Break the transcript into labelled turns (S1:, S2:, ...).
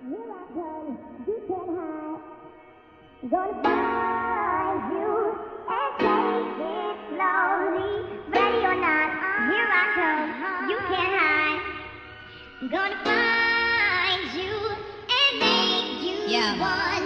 S1: Here I come, you can't hide. Gonna find you and take it slowly. Ready or not, here I come, you can't hide. Gonna find you and make you one.